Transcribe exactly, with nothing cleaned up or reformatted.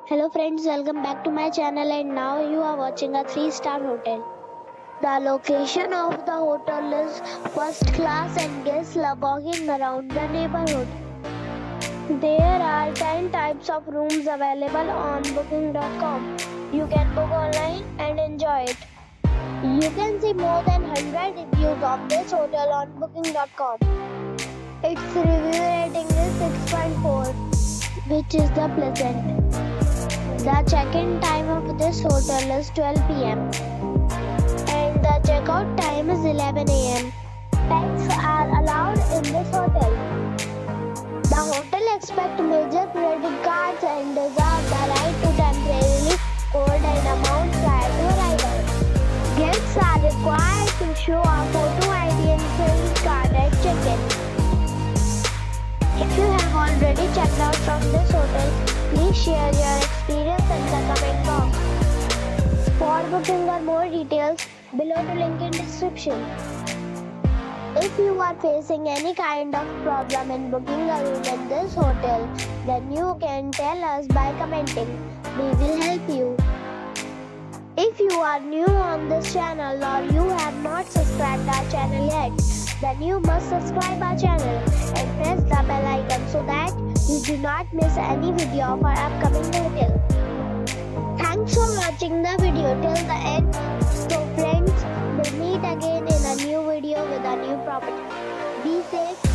Hello friends, welcome back to my channel and now you are watching a three star hotel. The location of the hotel is first class and guests love walking around the neighborhood. There are ten types of rooms available on booking dot com. You can book online and enjoy it. You can see more than one hundred reviews of this hotel on booking dot com. Its review rating is six point four, which is the pleasant. The check-in time of this hotel is twelve p m and the check-out time is eleven a m Pets are allowed in this hotel. The hotel accepts major credit cards and reserves the right to temporarily hold an amount prior to arrival. Guests are required to show a photo I D and credit card at check-in. If you have already checked out from this hotel, please share your experience in the comment box. For booking or more details, below the link in description. If you are facing any kind of problem in booking a room in this hotel, then you can tell us by commenting. We will help you. If you are new on this channel or you have not subscribed our channel yet, then you must subscribe our channel and press the bell icon so that you do not miss any video of our upcoming hotel. Thanks for watching the video till the end. So friends, we'll meet again in a new video with a new property. Be safe.